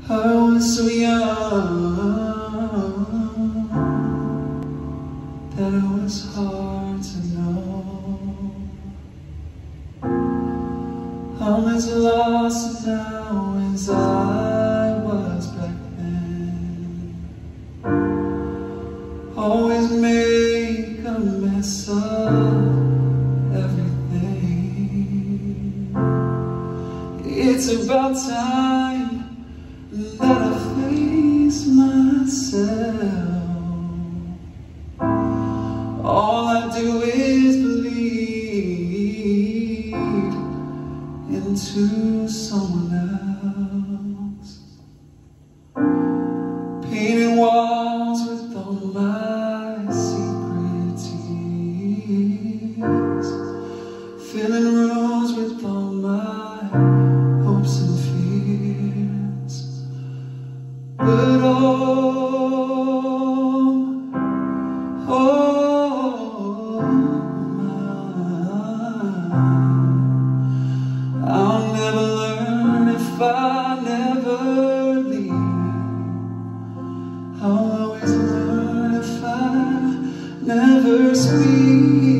I was so young that it was hard to know. I'm as lost now as I was back then. Always make a mess of everything. It's about time that I face myself. All I do is bleed into someone else, painting walls with all my secret tears, filling rooms with all my hopes and fears. But I'll never learn if I never leave. I'll always learn if I never speak.